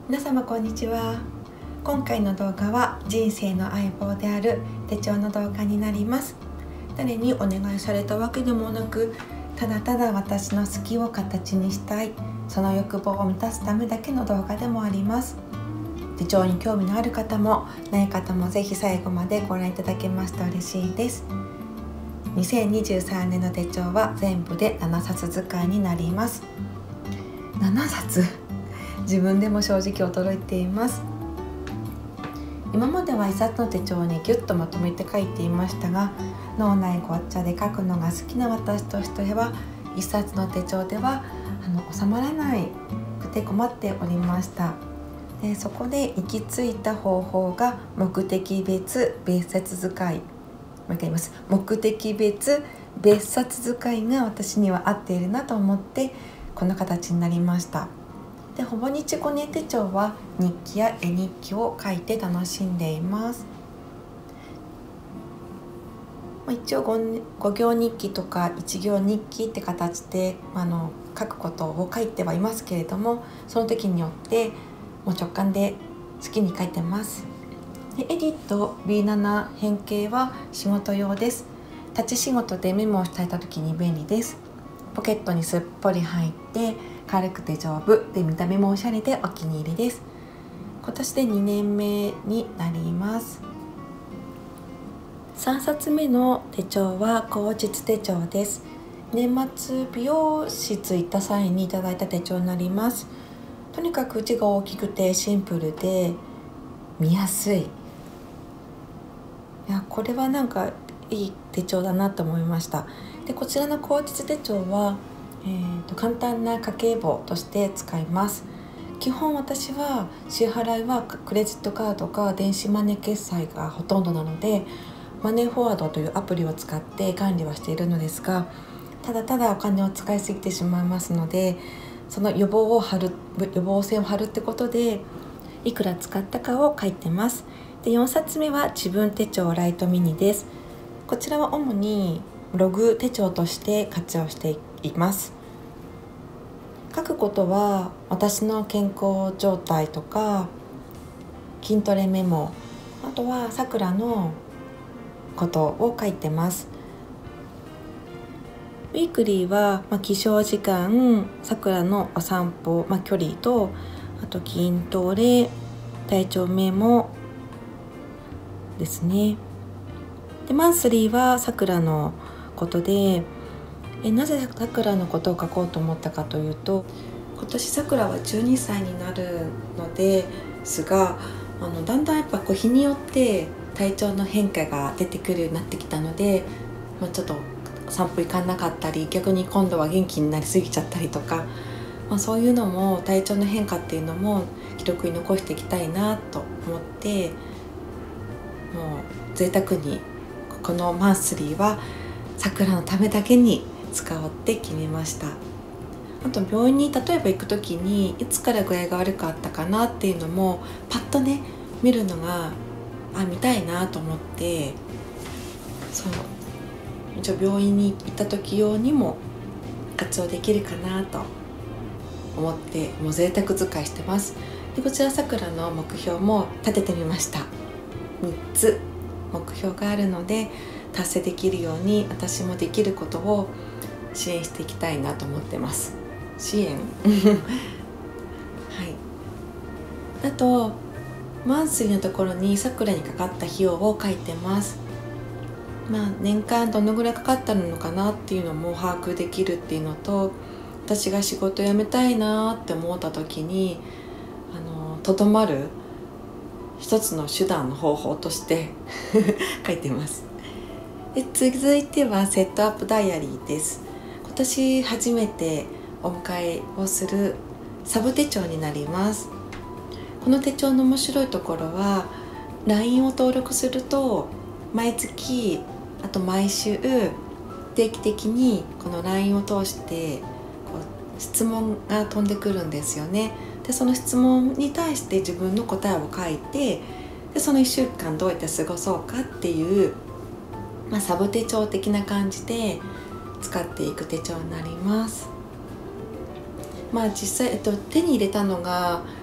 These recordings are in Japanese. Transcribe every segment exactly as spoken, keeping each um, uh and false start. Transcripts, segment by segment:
皆様こんにちは。今回の動画は人生の相棒である手帳の動画になります。誰にお願いされたわけでもなく、ただただ私の好きを形にしたい、その欲望を満たすためだけの動画でもあります。手帳に興味のある方もない方もぜひ最後までご覧いただけますと嬉しいです。にせんにじゅうさんねんの手帳は全部でななさつ使いになります。ななさつ自分でも正直驚いています。今まではいっさつの手帳にギュッとまとめて書いていましたが、脳内ごっちゃで書くのが好きな私としてはいっさつの手帳ではあの収まらないくて困っておりました。でそこで行き着いた方法が目的別別冊使い。もう一回言います。目的別別冊使いが私には合っているなと思ってこの形になりました。でほぼ日ごね手帳は日記や絵日記を書いて楽しんでいます。一応 5, ご行日記とかいち行日記って形であの書くことを書いてはいますけれども、その時によってもう直感で好きに書いてます。でエディット ビーなな 変形は仕事用です。立ち仕事でメモをしたい時に便利です。ポケットにすっぽり入って軽くて丈夫で見た目もおしゃれでお気に入りです。今年でにねんめになります。さんさつめの手帳は口実手帳です。年末美容室行った際にいただいた手帳になります。とにかく字が大きくてシンプルで見やすい。いやこれはなんかいい手帳だなと思いました。でこちらの口実手帳は、えー、と簡単な家計簿として使います。基本私は支払いはクレジットカードか電子マネー決済がほとんどなので、マネーフォワードというアプリを使って管理はしているのですが、ただただお金を使いすぎてしまいますので、その予防を張る予防線を張るってことでいくら使ったかを書いてます。でよんさつめは自分手帳ライトミニです。こちらは主にログ手帳として活用しています。書くことは私の健康状態とか筋トレメモ、あとはさくらのことを書いてます。ウィークリーは、まあ、起床時間、さくらのお散歩、まあ、距離と、あと筋トレ、体調メモですね。でマンスリーはさくらのことで、えなぜさくらのことを書こうと思ったかというと、今年さくらはじゅうにさいになるのですが、あのだんだんやっぱこう日によって体調の変化が出てくるようになってきたので、まあ、ちょっと散歩行かなかったり、逆に今度は元気になりすぎちゃったりとか、まあ、そういうのも体調の変化っていうのも記録に残していきたいなと思って、もう贅沢にこのマンスリーはさくらのためだけに使おうって決めました。あと病院に例えば行く時にいつから具合が悪かったかなっていうのもパッとね見るのがあ見たいなと思って、そう一応病院に行った時用にも活用できるかなと思ってもう贅沢使いしてます。でこちらさくらの目標も立ててみました。みっつ目標があるので達成できるように私もできることを支援していきたいなと思ってます。支援はい。あとマンスリーのところにさくらにかかった費用を書いてます。まあ年間どのぐらいかかったのかなっていうのも把握できるっていうのと、私が仕事辞めたいなって思った時にあのとどまる一つの手段の方法として書いてます。で続いてはセットアップダイアリーです。今年初めてお迎えをするサブ手帳になります。この手帳の面白いところは ライン を登録すると毎月あと毎週定期的にこの ライン を通してこう質問が飛んでくるんですよね。でその質問に対して自分の答えを書いて、でそのいっしゅうかんどうやって過ごそうかっていう、まあ、サブ手帳的な感じで使っていく手帳になります。まあ実際、えっと、手に入れたのが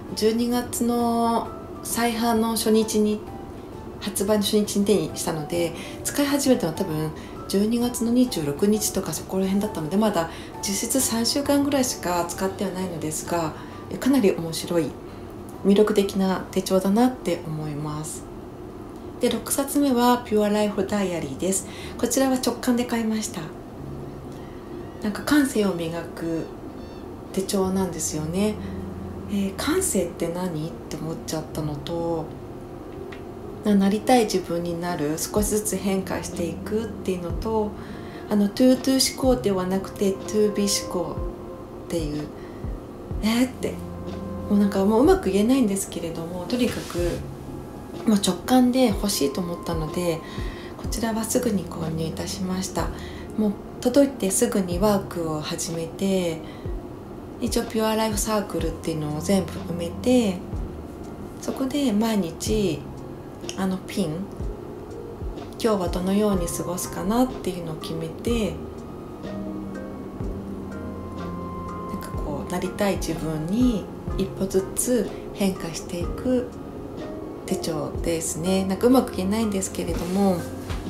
じゅうにがつの再販の初日に発売の初日に手にしたので、使い始めたのは多分じゅうにがつのにじゅうろくにちとかそこら辺だったので、まだ実質さんしゅうかんぐらいしか使ってはないのですが、かなり面白い魅力的な手帳だなって思います。でろくさつめはピュアライフダイアリーです。こちらは直感で買いました。なんか感性を磨く手帳なんですよね。えー、感性って何って思っちゃったのと、なりたい自分になる、少しずつ変化していくっていうのと、あの to to 思考ではなくて to be 思考っていう、えー、ってもうなんかもううまく言えないんですけれども、とにかくもう直感で欲しいと思ったので、こちらはすぐに購入いたしました。もう届いてすぐにワークを始めて、一応ピュアライフサークルっていうのを全部埋めて、そこで毎日あのピン、今日はどのように過ごすかなっていうのを決めて、なんかこうなりたい自分に一歩ずつ変化していく手帳ですね。なんかうまく言えないんですけれども、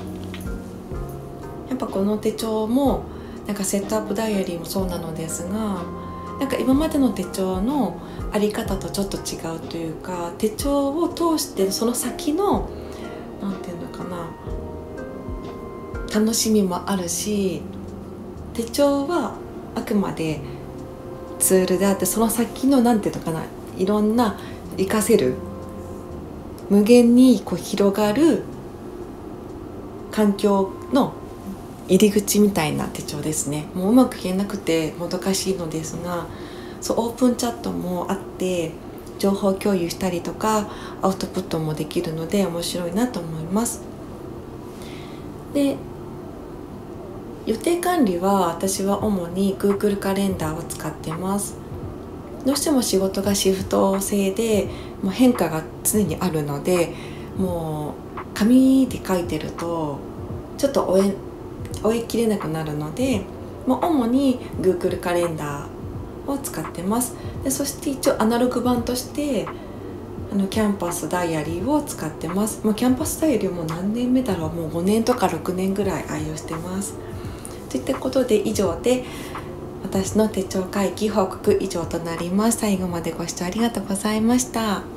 やっぱこの手帳もなんかセットアップダイアリーもそうなのですが、なんか今までの手帳のあり方とちょっと違うというか、手帳を通してその先のなんていうのかな、楽しみもあるし、手帳はあくまでツールであって、その先のなんていうのかな、いろんな活かせる、無限にこう広がる環境の入り口みたいな手帳ですね。もううまく言えなくてもどかしいのですが、そうオープンチャットもあって情報共有したりとかアウトプットもできるので面白いなと思います。で予定管理は私は主に Google カレンダーを使ってます。どうしても仕事がシフト制でもう変化が常にあるので、もう紙で書いてるとちょっと追え追い切れなくなるので、もう主に Google カレンダーを使ってます。でそして一応アナログ版としてあのキャンパスダイアリーを使ってます。もうキャンパスダイアリーも何年目だろう、もうごねんとかろくねんぐらい愛用してます。といったことで以上で私の手帳会議報告以上となります。最後までご視聴ありがとうございました。